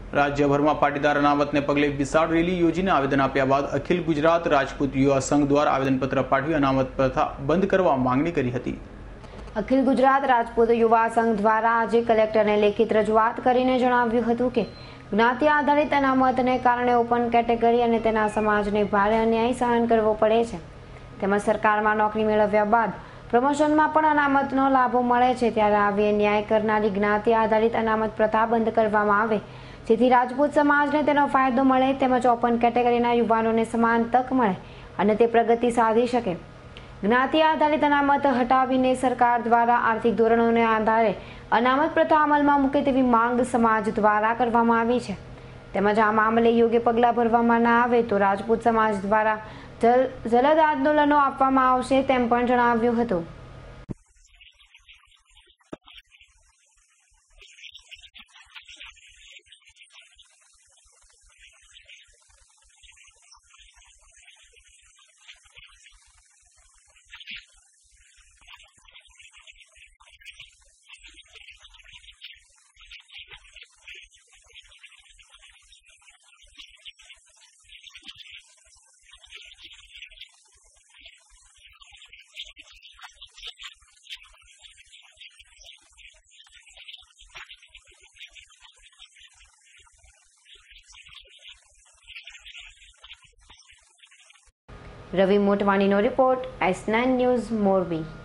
રાજ્યભરમાં પાટીદાર અનામતને પગલે વિશાળ રેલી યોજીને આવેદન આપ્યા બાદ અખિલ ગુજરાત રાજપૂત યુવા સંઘ દ્વારા આવેદનપત્ર પાઠવી અનામત પ્રથા બંધ કરવા માંગણી કરી હતી। અખિલ ગુજરાત રાજપૂત યુવા સંઘ દ્વારા આજે કલેક્ટરને લેખિત રજૂઆત કરીને જણાવ્યું હતું કે જ્ઞાતિ આધારિત અનામતને કારણે ઓપન કેટેગરી અને તેના સમાજને ભારે અન્યાય સહન કરવો પડે છે, તેમજ સરકારમાં નોકરી મેળવ્યા બાદ પ્રમોશનમાં પણ અનામતનો લાભો મળે છે, ત્યારે આવી ન્યાય કરનારી જ્ઞાતિ આધારિત અનામત પ્રથા બંધ કરવામાં આવે, જેથી રાજપૂત સમાજને તેનો ફાયદો મળે તેમજ ઓપન કેટેગરીના યુવાનોને સમાન તક મળે અને તે પ્રગતિ સાધી શકે। જ્ઞાતિ આધારિત અનામત હટાવીને સરકાર દ્વારા આર્થિક ધોરણોને આધારે અનામત પ્રથા અમલમાં મૂકે તેવી માંગ સમાજ દ્વારા કરવામાં આવી છે, તેમજ આ મામલે યોગ્ય પગલાં ભરવામાં ના આવે તો રાજપૂત સમાજ દ્વારા જલદ આંદોલનો આપવામાં આવશે તેમ પણ જણાવ્યું હતું। રવિ મોટવાણીનો રિપોર્ટ, S9 ન્યૂઝ, મોરબી।